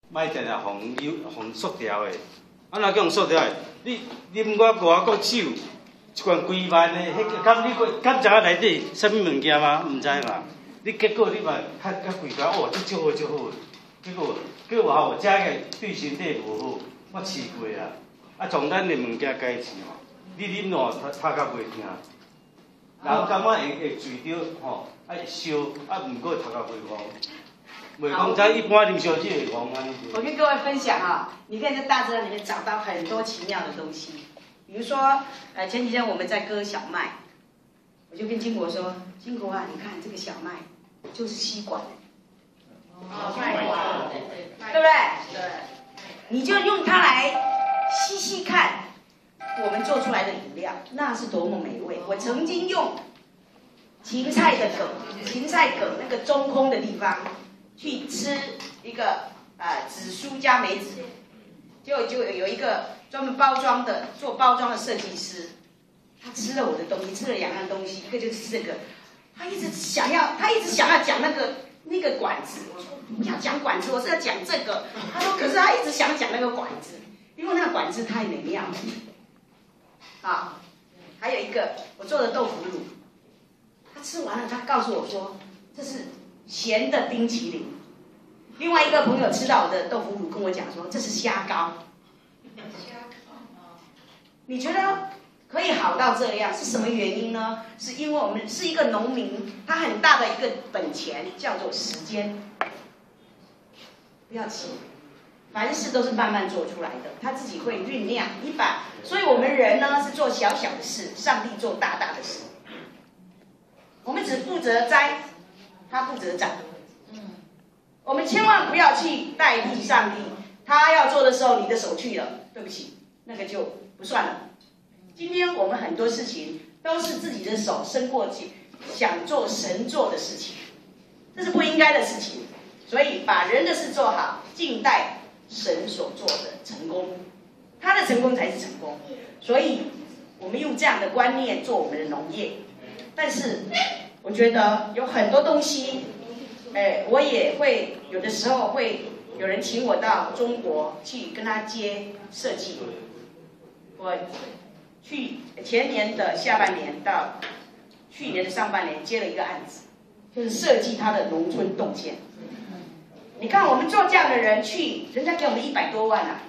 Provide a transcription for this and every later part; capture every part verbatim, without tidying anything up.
卖定定防有防塑料的，啊若用塑料的，你啉我外国酒，一罐几万的，迄敢你敢知影内底啥物物件吗？毋知嘛？你结果你嘛较较贵个，哦，这足好足好，结果结果吼，食个对身体无好，我试过啊，啊从咱的物件改试，你啉落头头壳袂疼，人感觉会会醉着吼，啊会烧，啊毋过头壳袂黄。 袂讲在一般啉烧酒会黄安尼。 我跟各位分享啊，你可以在大自然里面找到很多奇妙的东西。比如说，呃，前几天我们在割小麦，我就跟金国说：“金国啊，你看这个小麦就是吸管， 哦，麦管，对对， 对不对？对，你就用它来吸吸看，我们做出来的饮料那是多么美味。我曾经用芹菜的梗，芹菜梗那个中空的地方。” 去吃一个呃紫苏加梅子，结果就有一个专门包装的做包装的设计师，他吃了我的东西，吃了两样东西，一个就是这个，他一直想要，他一直想要讲那个那个管子，我说不要讲管子，我是要讲这个。他说可是他一直想讲那个管子，因为那个管子太美妙了。啊，还有一个我做的豆腐乳，他吃完了，他告诉我说这是。 咸的冰淇淋，另外一个朋友吃到我的豆腐乳，跟我讲说这是虾膏。虾膏，你觉得可以好到这样，是什么原因呢？是因为我们是一个农民，他很大的一个本钱叫做时间。不要急，凡事都是慢慢做出来的，他自己会酝酿。你把，所以我们人呢是做小小的事，上帝做大大的事。我们只负责栽。 他负责长，我们千万不要去代替上帝。他要做的时候，你的手去了，对不起，那个就不算了。今天我们很多事情都是自己的手伸过去，想做神做的事情，这是不应该的事情。所以把人的事做好，静待神所做的成功，他的成功才是成功。所以我们用这样的观念做我们的农业，但是。 我觉得有很多东西，哎，我也会有的时候会有人请我到中国去跟他接设计。我去前年的下半年到去年的上半年接了一个案子，就是设计他的农村动线。你看我们做这样的人去，人家给我们一百多万啊！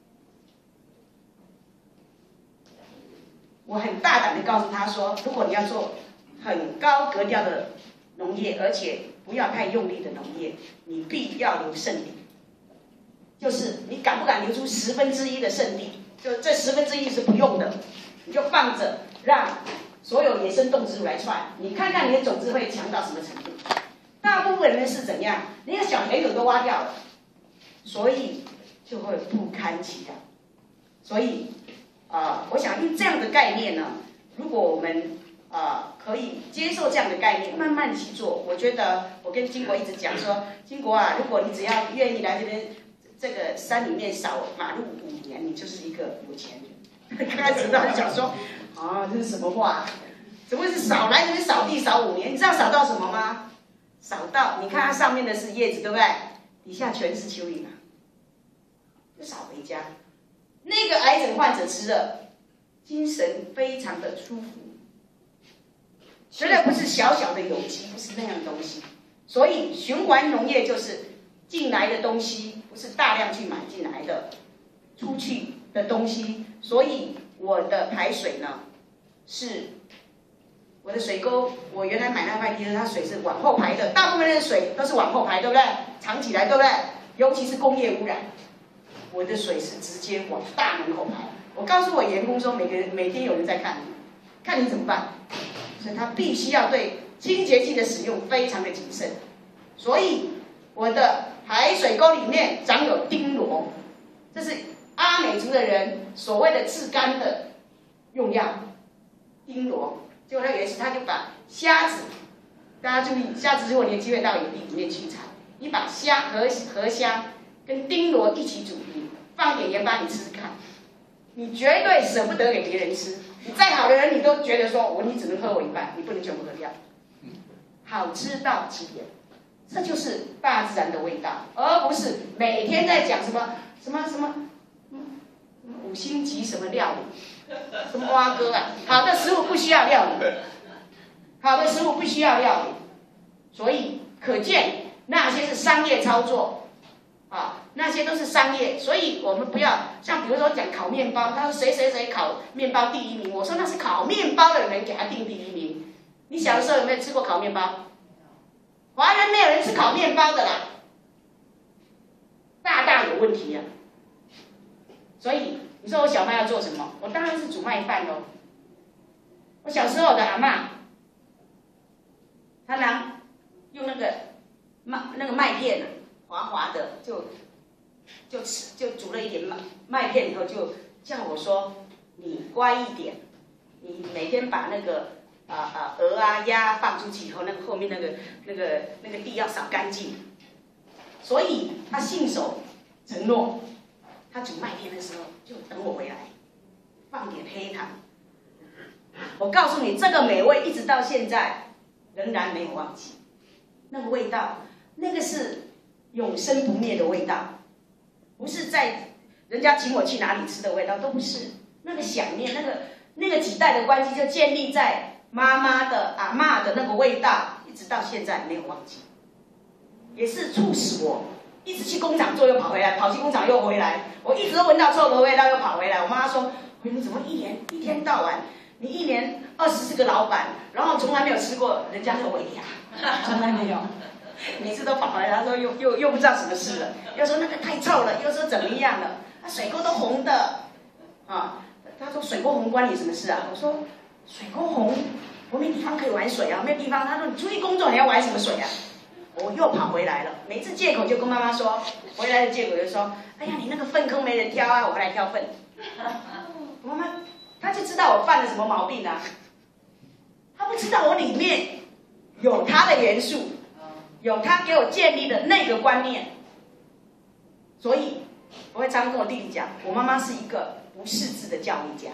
我很大胆的告诉他说，如果你要做。 很高格调的农业，而且不要太用力的农业，你必要留圣地。就是你敢不敢留出十分之一的圣地？就这十分之一是不用的，你就放着，让所有野生动植物来窜。你看看你的种子会强到什么程度？大部分人是怎样？连个小田埂都挖掉了，所以就会不堪其扰。所以啊、呃，我想用这样的概念呢，如果我们 呃，可以接受这样的概念，慢慢去做。我觉得我跟金国一直讲说，金国啊，如果你只要愿意来这边这个山里面扫马路五年，你就是一个有钱人。刚开始他就讲说，啊，这是什么话？怎么会是扫来这边扫地扫五年？你知道扫到什么吗？扫到你看它上面的是叶子，对不对？底下全是蚯蚓啊，就扫回家。那个癌症患者吃了，精神非常的舒服。 绝对不是小小的有机，不是那样的东西。所以循环农业就是进来的东西不是大量去买进来的，出去的东西。所以我的排水呢，是我的水沟，我原来买那块地，它水是往后排的，大部分的水都是往后排，对不对？藏起来，对不对？尤其是工业污染，我的水是直接往大门口排。我告诉我员工说，每个人每天有人在看你，看你怎么办。 所以他必须要对清洁剂的使用非常的谨慎，所以我的排水沟里面长有丁螺，这是阿美族的人所谓的治肝的用药。丁螺，结果他有一次他就把虾子，大家注意，下次如果你有机会到野地里面去采，你把虾河河虾跟丁螺一起煮，你放点盐巴你吃吃看，你绝对舍不得给别人吃。 你再好的人，你都觉得说我你只能喝我一半，你不能全部喝掉。好吃到极点， 这就是大自然的味道，而不是每天在讲什么什么什么，嗯，五星级什么料理，什么蛙哥啊。好的食物不需要料理，好的食物不需要料理，所以可见那些是商业操作，啊，那些都是商业，所以我们不要像比如说讲烤面包，他说谁谁谁烤面包第一名，我说那是烤面包的人给他定第一名。你小的时候有没有吃过烤面包？华人没有人吃烤面包的啦，大大有问题呀、啊。所以你说我小麦要做什么？我当然是煮麦饭喽。我小时候的阿嬷，她拿用那个麦那个麦片滑滑的，就就吃就煮了一点麦麦片以后，就叫我说你乖一点，你每天把那个。啊啊，鹅啊鸭放出去以后，那个后面那个那个那个地要扫干净。所以他信守承诺，他煮麦片的时候就等我回来，放点黑糖。我告诉你，这个美味一直到现在仍然没有忘记。那个味道，那个是永生不灭的味道，不是在人家请我去哪里吃的味道，都不是。那个想念，那个那个几代的关系就建立在。妈妈的阿嬷的那个味道，一直到现在没有忘记，也是促使我一直去工厂做，又跑回来，跑去工厂又回来，我一直都闻到臭的味道，又跑回来。我妈说：“你怎么一年一天到晚，你一年二十四个老板，然后从来没有吃过人家的尾牙，从来没有，每次都跑回来。”她说又又又不知道什么事了，又说那个太臭了，又说怎么样了，啊水沟都红的，啊，她说水沟红关你什么事啊？我说。水沟红，我没地方可以玩水啊，没有地方。他说你出去工作，你要玩什么水啊？我又跑回来了，每次借口就跟妈妈说，回来的借口就说，哎呀，你那个粪坑没人挑啊，我回来挑粪。我妈妈，她就知道我犯了什么毛病啊，她不知道我里面有她的元素，有她给我建立的那个观念，所以我会常跟我弟弟讲，我妈妈是一个不识字的教育家。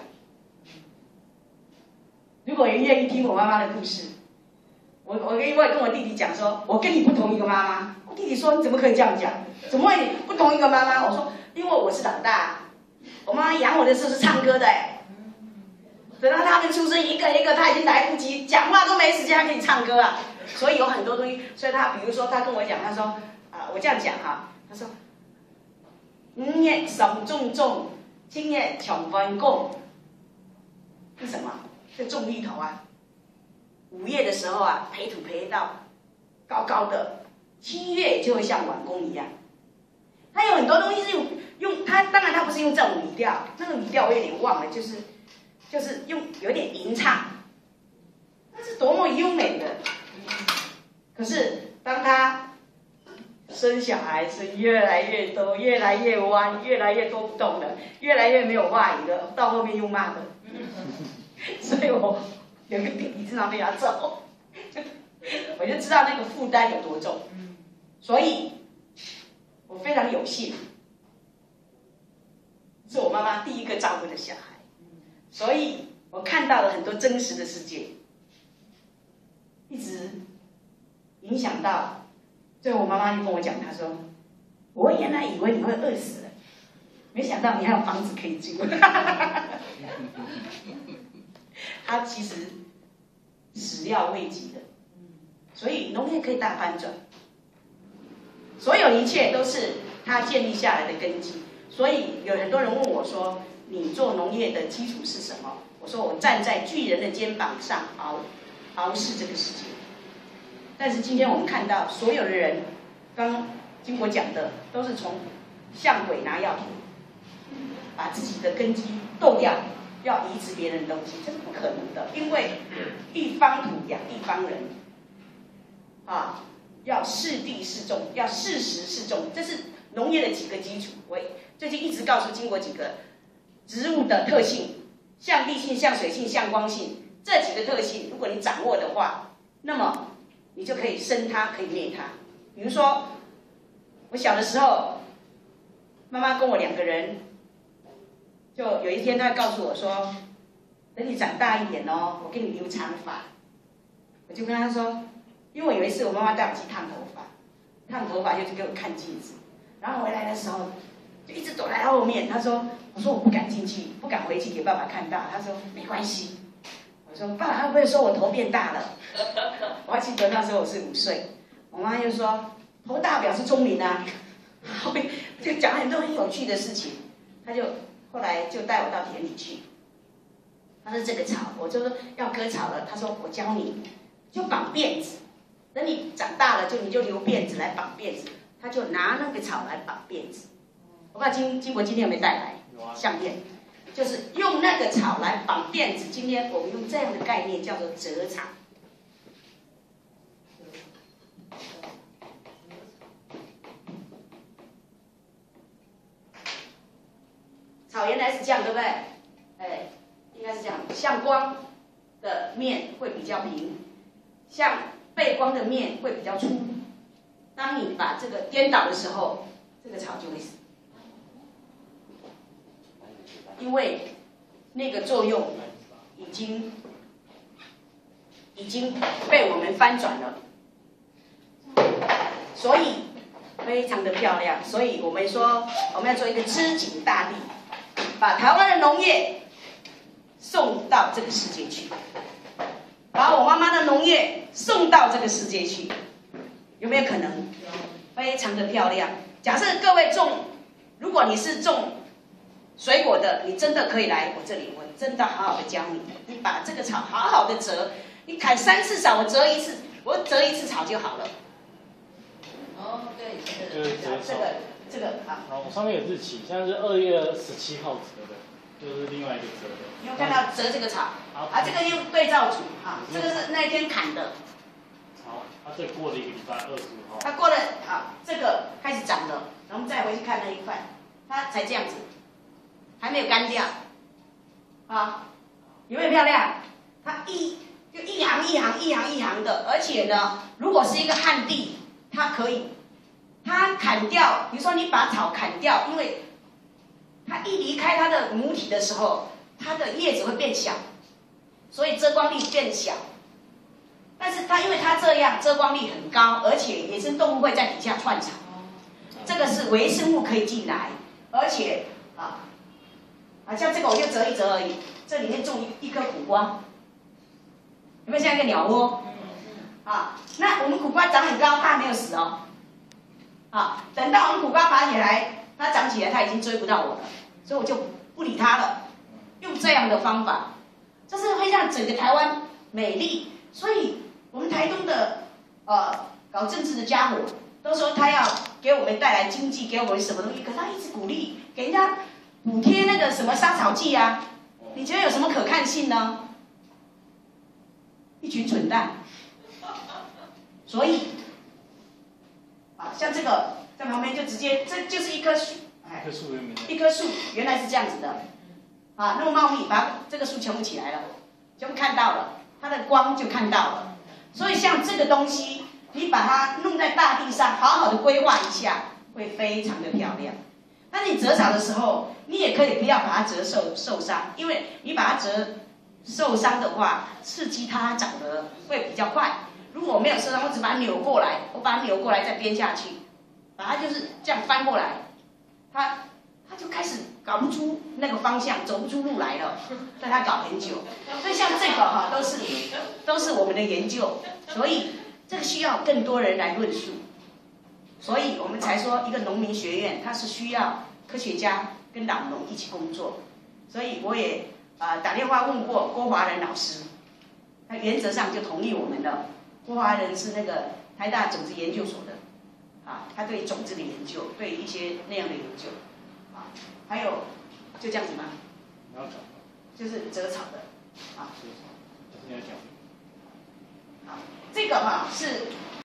如果有人愿意听我妈妈的故事，我我我也跟我弟弟讲说，我跟你不同一个妈妈。我弟弟说你怎么可以这样讲？怎么会不同一个妈妈？我说因为我是老大，我妈妈养我的时候是唱歌的哎，等到他们出生一个一个，他已经来不及讲话都没时间，他可以唱歌啊。所以有很多东西，所以他比如说他跟我讲，他说啊，我这样讲哈，他说五月上种种，今月抢翻供，是什么？就种芋头啊，五月的时候啊，培土培到高高的，七月就会像碗公一样。它有很多东西是用用它，当然它不是用这种语调，那个语调我有点忘了，就是就是用有点吟唱，那是多么优美的。可是当他生小孩是越来越多，越来越弯，越来越多不懂了，越来越没有话语了，到后面又骂的。所以我有个弟弟经常被他揍，我就知道那个负担有多重。所以，我非常有幸，是我妈妈第一个照顾的小孩，所以我看到了很多真实的世界，一直影响到。最后我妈妈就跟我讲，她说：“我原来以为你会饿死了，没想到你还有房子可以住。”他其实始料未及的，所以农业可以大翻转。所有一切都是他建立下来的根基。所以有很多人问我说：“你做农业的基础是什么？”我说：“我站在巨人的肩膀上熬熬视这个世界。”但是今天我们看到所有的人，刚经过讲的，都是从向鬼拿药品，把自己的根基斗掉。要移植别人的东西，这是不可能的，因为一方土养一方人，啊，要适地适种，要适时适种，这是农业的几个基础。我最近一直告诉经过几个植物的特性，向地性、向水性、向光性这几个特性，如果你掌握的话，那么你就可以生它，可以灭它。比如说，我小的时候，妈妈跟我两个人。就有一天，他告诉我说：“等你长大一点哦，我给你留长发。”我就跟他说，因为有一次我妈妈带我去烫头发， 烫头发就给我看镜子，然后回来的时候就一直躲在后面。他说：“我说我不敢进去，不敢回去给爸爸看到。”他说：“没关系。”我说：“爸爸会不会说我头变大了？”我还记得那时候我是五岁，我妈就说：“头大表示聪明啊。”后面就讲很多很有趣的事情。他就后来就带我到田里去。他说：“这个草，我就说要割草了。”他说：“我教你，就绑辫子。等你长大了，就你就留辫子来绑辫子。”他就拿那个草来绑辫子。我不知道金金国今天有没有带来相片，就是用那个草来绑辫子。今天我们用这样的概念叫做折草。草原来是这样，对不对？哎，应该是这样，向光的面会比较平，向背光的面会比较粗。当你把这个颠倒的时候，这个草就会死，因为那个作用已经已经被我们翻转了，所以非常的漂亮。所以我们说我们要做一个知景大地，把台湾的农业送到这个世界去，把我妈妈的农业送到这个世界去，有没有可能？非常的漂亮。假设各位种，如果你是种水果的，你真的可以来我这里，我真的好好的教你。你把这个草好好的折，你砍三次草，我折一次，我折一次草就好了。 哦，对， 就是折这个这个啊。 好，我上面有日期，现在是二月十七号折的，就是另外一个折的。 你有看到折这个草？啊，这个用对照组啊，这个是那一天砍的。 好，它再过了一个礼拜，二十五号。 它过了啊，这个开始长了，然后我们再回去看那一块，它才这样子，还没有干掉。啊，有没有漂亮？它一就一行一行一行一行的，而且呢，如果是一个旱地，它可以，它砍掉，比如说你把草砍掉，因为它一离开它的母体的时候，它的叶子会变小，所以遮光力变小。但是它因为它这样遮光力很高，而且野生动物会在底下串场，这个是微生物可以进来，而且啊啊像这个我就折一折而已，这里面种一一颗苦瓜，有没有像一个鸟窝？啊，那我们苦瓜长很高，它还没有死哦。啊，等到我们苦瓜拔起来，它长起来它已经追不到我了，所以我就不理它了。用这样的方法，这是会让整个台湾美丽，所以。我们台东的呃搞政治的家伙都说他要给我们带来经济，给我们什么东西，可是他一直鼓励给人家补贴那个什么杀草剂啊，你觉得有什么可看性呢？一群蠢蛋。所以啊，像这个在旁边就直接，这就是一棵树，哎，一棵树原来是这样子的，啊，那么茂密，把这个树全部起来了，全部看到了，它的光就看到了。所以像这个东西，你把它弄在大地上，好好的规划一下，会非常的漂亮。但是你折草的时候，你也可以不要把它折受受伤，因为你把它折受伤的话，刺激它长得会比较快。如果我没有受伤，我只把它扭过来，我把它扭过来再编下去，把它就是这样翻过来，它它就开始搞不出那个方向，走不出路来了，但它搞很久。所以像这个哈，都是都是我们的研究，所以这个需要更多人来论述。所以我们才说一个农民学院，它是需要科学家跟老农一起工作。所以我也啊、呃、打电话问过郭华仁老师，他原则上就同意我们了。郭华仁是那个台大种子研究所的，啊，他对种子的研究，对一些那样的研究，啊，还有就这样子吗？就是折草的，啊，好，这个哈是